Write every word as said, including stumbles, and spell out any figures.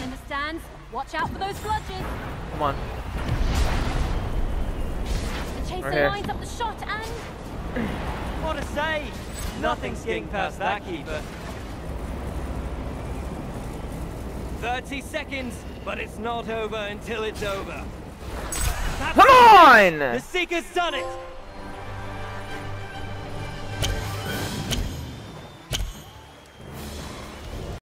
in the stands. Watch out for those bludgers. Come on. The chaser Okay. lines up the shot and... What a save! Nothing's getting past that keeper. thirty seconds, but it's not over until it's over. That's Come on! The Seeker's done it!